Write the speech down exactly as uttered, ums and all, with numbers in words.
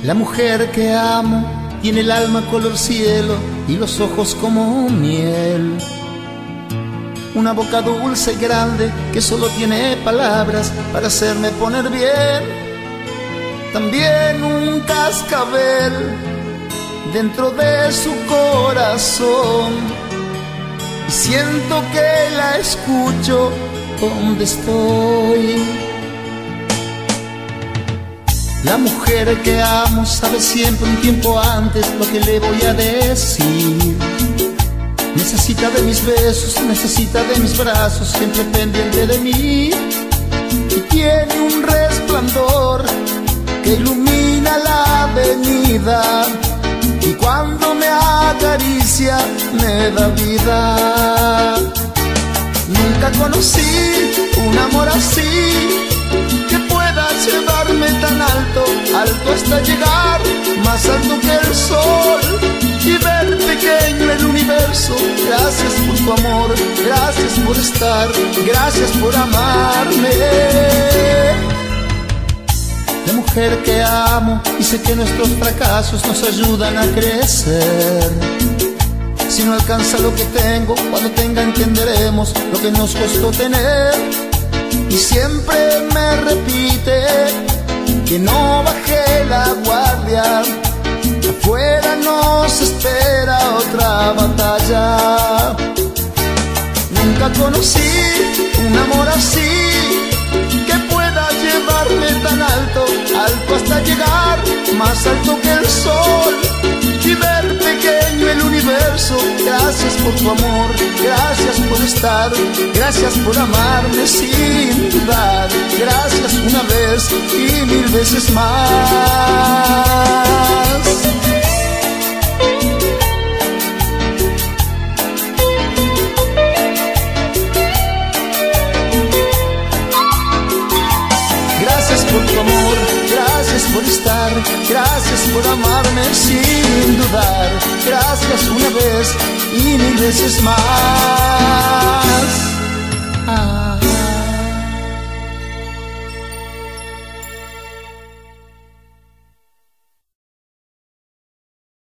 La mujer que amo tiene el alma color cielo y los ojos como miel. Una boca dulce y grande que solo tiene palabras para hacerme poner bien. También un cascabel dentro de su corazón. Y siento que la escucho donde estoy. La mujer que amo sabe siempre un tiempo antes lo que le voy a decir. Necesita de mis besos, necesita de mis brazos, siempre pendiente de mí. Y tiene un resplandor que ilumina la avenida. Y cuando me acaricia me da vida. Nunca conocí un amor así, que pueda llevarme tan alto, alto hasta llegar más alto que el sol y ver pequeño el universo. Gracias por tu amor, gracias por estar, gracias por amarme. La mujer que amo y sé que nuestros fracasos nos ayudan a crecer. Si no alcanza lo que tengo, cuando tenga entenderemos lo que nos costó tener. Y siempre me repite que no bajé la guardia, afuera nos espera otra batalla. Nunca conocí un amor así, que pueda llevarme tan alto, alto hasta llegar más alto que el sol y ver pequeño el universo. Gracias por tu amor, gracias por estar, gracias por amarme sin dudar. Gracias una vez y mil veces más. Gracias por tu amor, gracias por estar, gracias por amarme sin dudar. Gracias una vez y mil veces más. Ah.